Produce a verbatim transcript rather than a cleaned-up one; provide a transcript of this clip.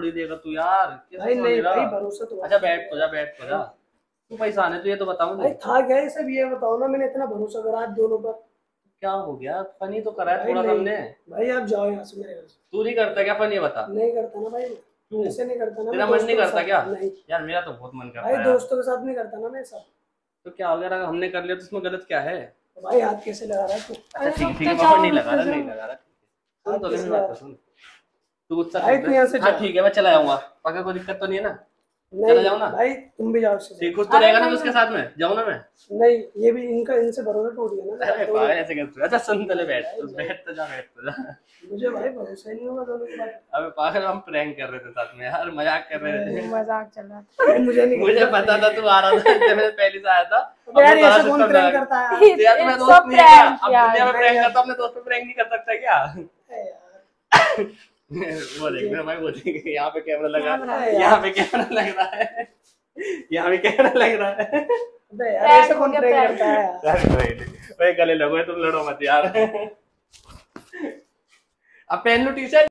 थोड़ी देगा तू यार, कैसे भाई समझ नहीं रहा? भाई, भरोसा तो अच्छा बैठ तो जा, बैठ तो जा। तू पैसा आने तो ये तो बताऊं भाई था क्या ये सब, ये बताओ ना, मैंने इतना भरोसा करा आज दोनों पर। क्या हो गया? फनी तो करा है भाई थोड़ा नहीं। हमने। भाई आप जाओ यहाँ से मेरे घर से। तू नहीं करता क्या फनी? बता। नहीं करता ना भाई, क्यों? ऐसे नहीं करता ना। तेरा मैं मन दोस्तों नहीं के करता साथ- क्या? नहीं यार मेरा तो बहुत मन करता भाई, है। दोस्तों के साथ नहीं करता ना मैं सब। तो क्या हो गया? अगर हमने कर लिया तो इसमें गलत क्या है? तो भाई हाथ कैसे लगा रहा है तू? अच्छा ठीक है रुक ठीक है तो पापा, जाओ, नहीं रुक लगा तो रहा जाओ। नहीं लगा रहा। सुन हाथ तो कैसे मेरी लगा बात रहा तो सुन। तू गुस्सा भाई कर तू यहाँ से हाँ जा। ठीक है मैं चला जाऊंगा। पक्का कोई दिक्कत तो नहीं है ना? नहीं चला जाओ ना। भाई तुम भी जाओ उससे। ठीक खुद तो अरे रहेगा ना नहीं, उसके साथ में? जाऊँ ना मैं? नहीं, ये भी इनका, इनसे भरोसा टूट गया ना। अरे तो पागल ऐसे कैसे? अच्छा सुन पहले बैठ भाई, तू बैठ तो जा बैठ तो जा। मुझे भाई भरोसा ही नहीं होगा दोनों की बात। अबे पागल हम प्रैंक कर रहे थे साथ में यार, मजाक कर रहे थे। मजाक चल रहा था। मुझे नहीं मुझे पता था तू आ रहा था जब मैं पहले से आया था। अबे यार अपने सारा ऐसे कौन system प्रैंक लगा- करता है यार? यार मैं It's दोस्त a नहीं है क्या? prank, अब यार। दुनिया में प्रैंक नहीं, करता अपने दोस्त पे प्रैंक नहीं कर सकता क्या? है यार। वो देख मेरा भाई, वो देख यहाँ पे कैमरा लगा कैमरा है, है यहाँ पे कैमरा लग रहा है, यहाँ पे कैमरा लग रहा है। अबे यार Prank ऐसे हो कौन गया, प्रैंक prank। करता है यार? अरे भाई भाई गले लगो तुम, लड़ो मत यार। अब पहन लो टी शर्ट।